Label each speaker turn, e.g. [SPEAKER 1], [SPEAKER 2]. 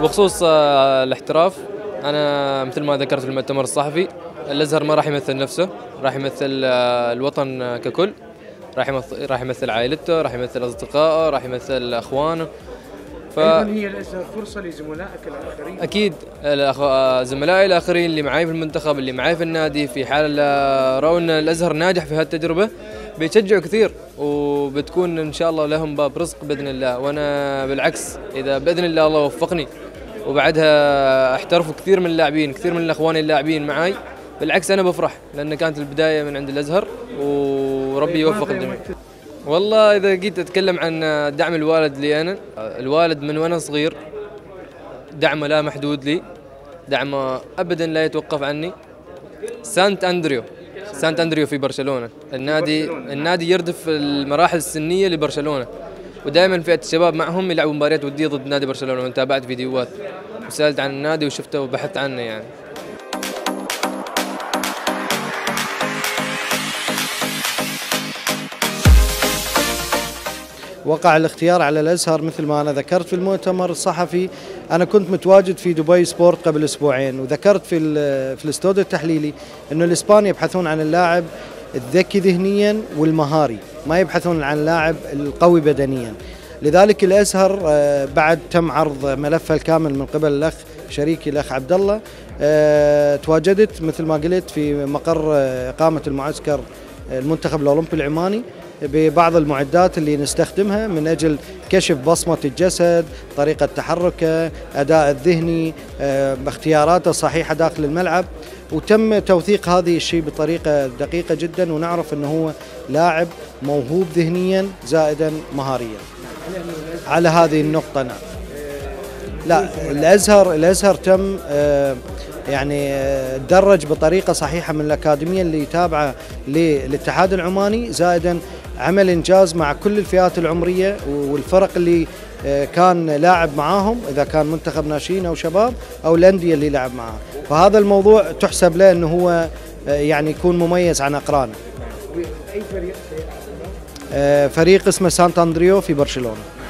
[SPEAKER 1] بخصوص الاحتراف، أنا مثل ما ذكرت في المؤتمر الصحفي، الأزهر ما راح يمثل نفسه، راح يمثل الوطن ككل، راح يمثل عائلته، راح يمثل أصدقائه، راح يمثل أخوانه.
[SPEAKER 2] أيضا هي الأزهر فرصة لزملائك الآخرين.
[SPEAKER 1] أكيد زملائي الآخرين اللي معي في المنتخب، اللي معي في النادي، في حال رأوا أن الأزهر ناجح في هذه التجربة بيشجعوا كثير، وبتكون إن شاء الله لهم باب رزق بإذن الله. وأنا بالعكس إذا بإذن الله وفقني وبعدها احترفوا كثير من اللاعبين، كثير من الأخوان اللاعبين معي، بالعكس أنا بفرح لأن كانت البداية من عند الأزهر، وربي يوفق الجميع. والله إذا جيت أتكلم عن دعم الوالد لي أنا، الوالد من وأنا صغير دعمه لا محدود لي، دعمه أبدا لا يتوقف عني. سانت أندريو في برشلونة، النادي يردف المراحل السنية لبرشلونة، ودائما فئة الشباب معهم يلعبوا مباريات ودية ضد نادي برشلونة. وأنا تابعت فيديوهات وسألت عن النادي وشفته وبحثت عنه يعني.
[SPEAKER 3] وقع الاختيار على الأزهر مثل ما أنا ذكرت في المؤتمر الصحفي. أنا كنت متواجد في دبي سبورت قبل أسبوعين، وذكرت في الاستوديو التحليلي أنه الإسبان يبحثون عن اللاعب الذكي ذهنيا والمهاري، ما يبحثون عن اللاعب القوي بدنيا. لذلك الأزهر بعد تم عرض ملفه الكامل من قبل الأخ شريكي الأخ عبد الله، تواجدت مثل ما قلت في مقر إقامة المعسكر المنتخب الأولمبي العماني ببعض المعدات اللي نستخدمها من أجل كشف بصمة الجسد، طريقة تحركه، أداء الذهني، اختياراته الصحيحة داخل الملعب، وتم توثيق هذه الشيء بطريقة دقيقة جدا، ونعرف أنه هو لاعب موهوب ذهنيا زائدا مهاريا. على هذه النقطة نعم. لا، الأزهر تم يعني درج بطريقة صحيحة من الأكاديمية اللي تابعة للاتحاد العماني، زائدا عمل إنجاز مع كل الفئات العمرية والفرق اللي كان لاعب معاهم، إذا كان منتخب ناشئين أو شباب أو الأندية اللي لعب معها. فهذا الموضوع تحسب له أنه هو يعني يكون مميز عن أقرانه.
[SPEAKER 2] أي فريق؟
[SPEAKER 3] فريق اسمه سانت أندريو في برشلونة.